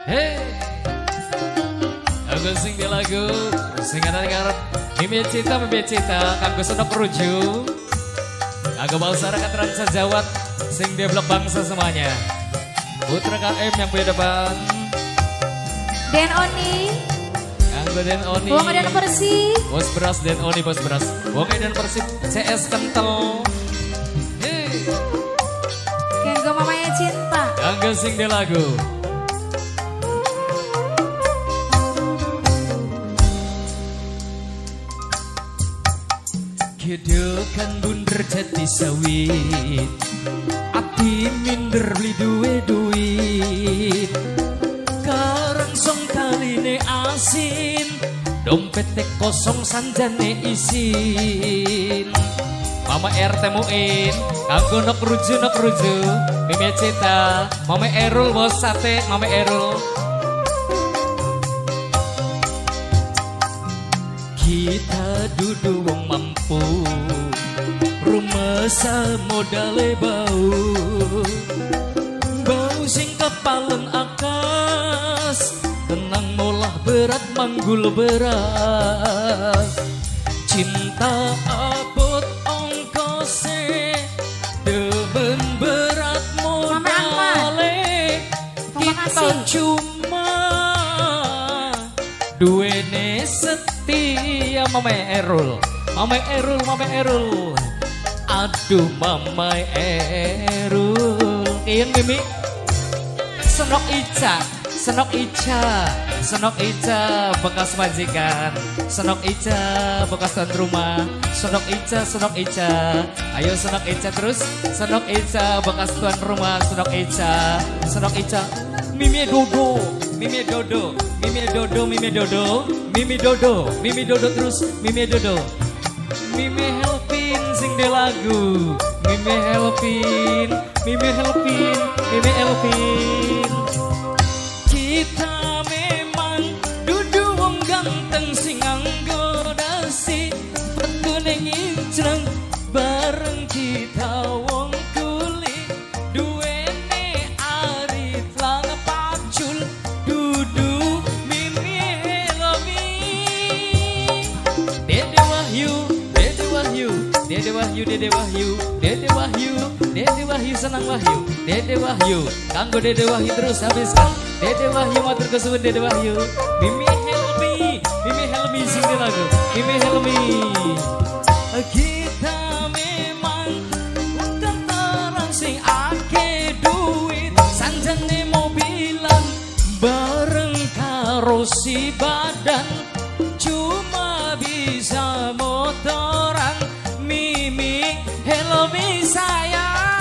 Hey, aku sing di lagu sing ada ngarep mimpi cita kanggo senok rujuk. Aku masyarakat Rangsa Jawat sing develop bangsa semuanya. Putra KM yang punya depan. Den Oni. Kanggo Den Oni. Wong Den Persib. Bos beras Den Oni bos beras. Wong Den Persib CS kental. Hey. Kanggo mamanya cinta. Kanggo sing di lagu. Kedokan bunder jati sawit, ati minder beli duit. Karang song kaline asin, dompete kosong sanjane isin. Mama RT Muin, kanggo nok ruju, Mimi Cita, Mama Erul bos sate, Mama Erul. Kita duduk wong mampu, rumah modale bau sing kepalen akas, tenang molah berat manggul beras. Cinta abot ongkose, demen berat modale, kita cuma duwene setia. Mama Erul, aduh Mama Erul. Kian Mimi, senok Ica, bekas majikan, senok Ica, bekas tuan rumah, senok Ica, ayo senok Ica terus, senok Ica, bekas tuan rumah, senok Ica, Mimi Dodo terus, Mimi Dodo, Mimi helpin sing de lagu, Mimi helpin. Kita memang dudu wong ganteng sing nganggo dasi, petune ngincreng bareng kita wong kulit, duwene arit lang pacul, dudu Mimi Helmi. Dede Wahyu senang Wahyu, Dede Wahyu, kanggo Dede Wahyu terus habiskan. Dede Wahyu matur kesuwun Dede Wahyu. Mimi Helmi sing di lagu, Mimi Helmi. Kita memang bukan orang sing ake duit, sanjane mobilan bareng karo si badan, cuma bisa motoran. Mimi Helmi sayang,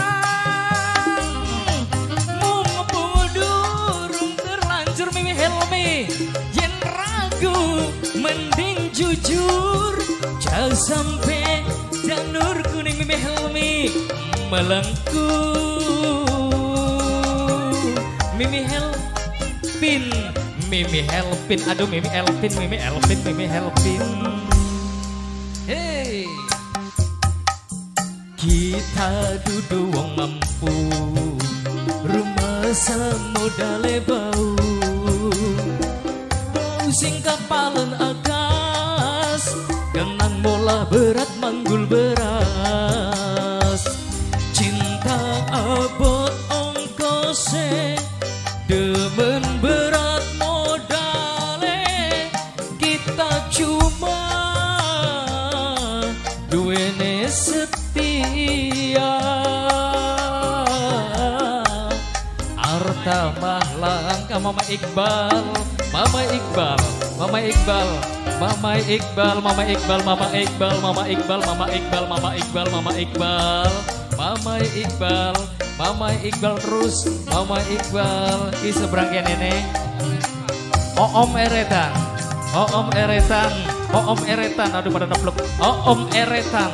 mau ngepudurung terlanjur. Mimi Helmi yen ragu mending jujur, jangan sampai janur kuning. Mimi Helmi melengku, Mimi Helpin, aduh Mimi Helpin. Hey, kita duduk wong mampu, rumah modale bau sing kepalen agas, kenang molah berat manggul beras. Cinta abot ongkose, demen berat modale, kita cuma duwene setia. Arta mahlang ka Mama Iqbal, terus Mama Iqbal di seberangnya nenek. Oom Eretan, aduh pada nepluk. Oom Eretan.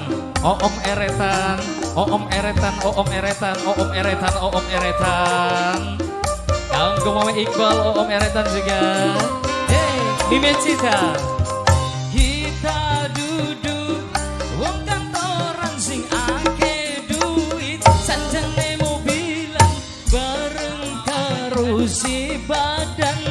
Kanggo Mama Iqbal, Oom Eretan juga. Hey, Mimi Cita. Kita duduk wong kantoran sing ake duit, sanjane mobilan bareng karo si badan,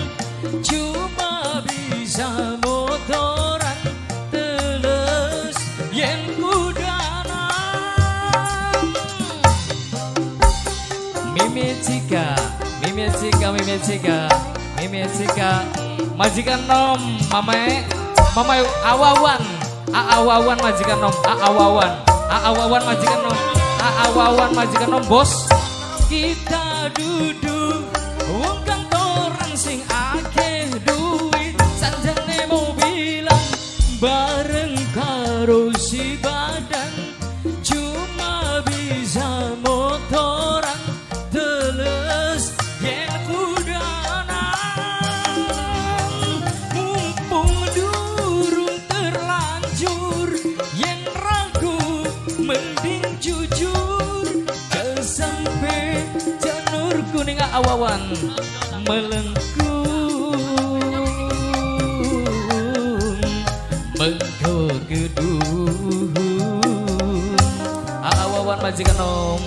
Cika, Mimi Cika, Mimi Cika, Mimi Cika, majikan nom, mamae Awawan, Awawan majikan nom, Awawan majikan nom, Awawan majikan nom bos. Kita duduk wong kantoran sing akeh duit, sanjane mobilan bareng karo si badan, cuma bisa motoran teles yen kudanan. Mumpung durung terlanjur yen ragu mending jujur, kesampe janur kuning awawan melengkung mengko gedung. Awawan majikan nom,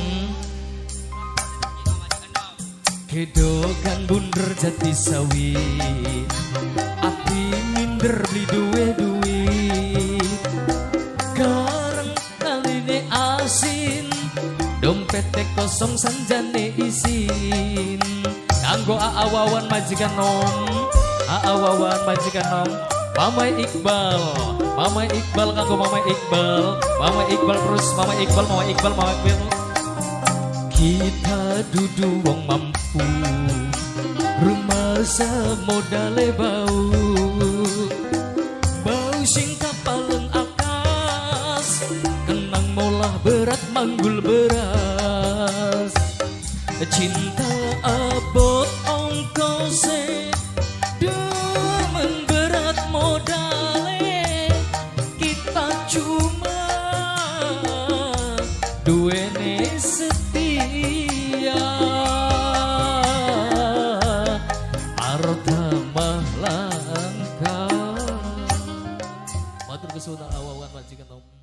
kedokan bunder jati sawi, api minder beli duit, garang kaline asin, dompete kosong sanjane isin. Kanggo awawan majikan nom, awawan majikan nom, Mama Iqbal, Mama Iqbal kanggo Mama Iqbal, Mama Iqbal terus Mama Iqbal, Mama Iqbal, Mama Iqbal. Kita dudu wong mampu, rumah modale bau, bau sing kapalen akas, kenang molah berat manggul beras. Cinta abot ongkose, demen berat modale, kita cuma duwene setia, harta mah langka. Matur kesuwun awawan majikan nom.